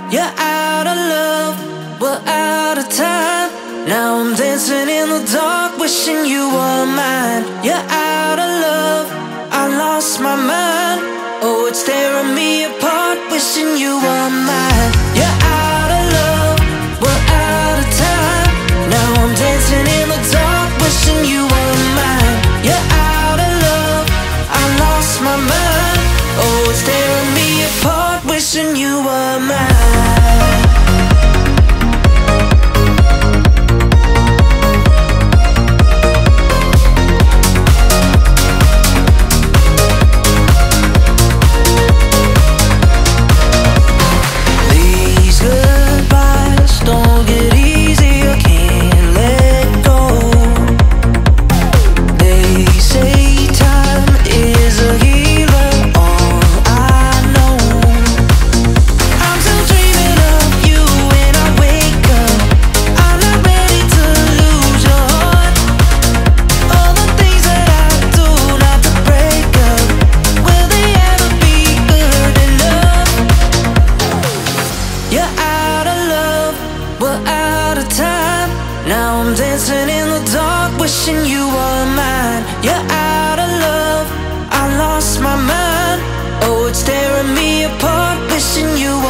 You're out of love, we're out of time. Now I'm dancing in the dark, wishing you were mine. You're out of love, I lost my mind. Oh, it's tearing me apart, wishing you were mine. You're out of love, we're out of time. Now I'm dancing in the dark, wishing you were mine. You're out of love, I lost my mind. Oh, it's tearing me apart, wishing you were mine. Now I'm dancing in the dark, wishing you were mine. You're out of love, I lost my mind. Oh, it's tearing me apart, wishing you were